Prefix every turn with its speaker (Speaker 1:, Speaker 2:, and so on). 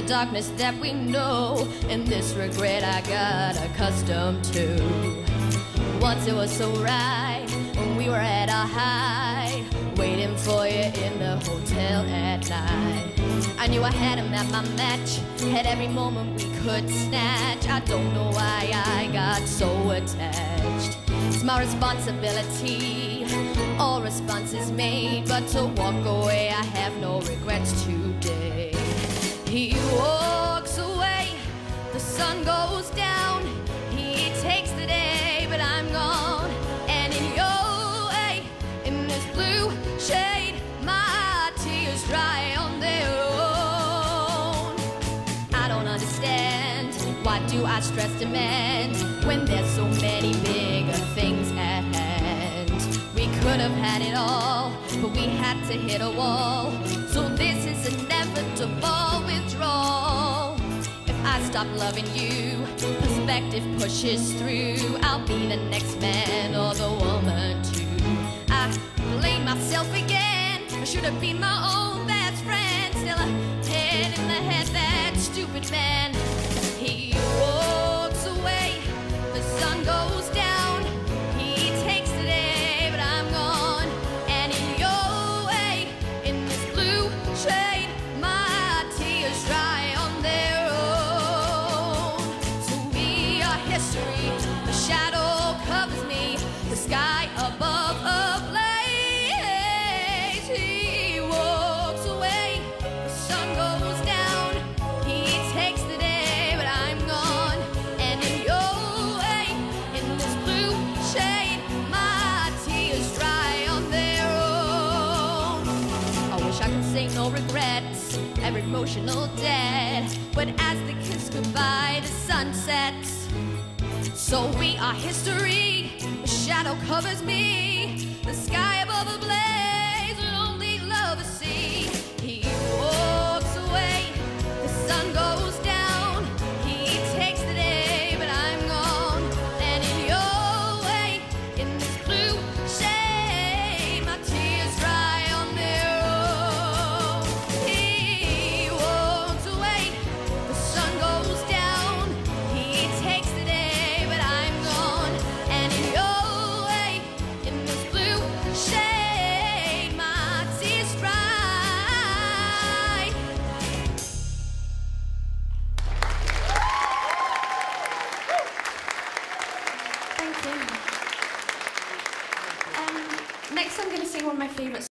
Speaker 1: darkness that we know, and this regret I got accustomed to. Once it was so right when we were at our high, waiting for you in the hotel at night. I knew I had him at my match, had every moment we could snatch. I don't know why I got so attached. It's my responsibility, all responses made, but to walk away I have no regrets today. He walks away, the sun goes down, he takes the day, but I'm gone. And in your way, in this blue shade, my tears dry on their own. I don't understand, why do I stress demand when there's so many bigger things at hand? We could have had it all, but we had to hit a wall. So this is inevitable withdrawal. If I stop loving you, perspective pushes through. I'll be the next man or the woman too. I blame myself again, I should have been my own best friend. Still a head in the head, that stupid man. He walks away, the sun goes down, he takes the day, but I'm gone. And in your way, in this blue shade, my tears dry on their own. So we are history, the shadow covers me, the sky above ablaze. He walks away, the sun goes down, he takes the day, but I'm gone. And in your way, in this blue shade, my tears dry on their own. I wish I could say no regrets, every emotional debt, but as the kiss goodbye, the sun sets. So we are history, the shadow covers me, the sky above ablaze, only lovers see. He walks away, the sun goes down, he takes the day, but I'm gone. And in your way, in this blue shade, my tears dry on their own. He walks away, the sun goes down, he takes the day, but I'm gone. And in your way, in this blue shade, my tears dry.
Speaker 2: Thank you. Next I'm going to sing one of my favourite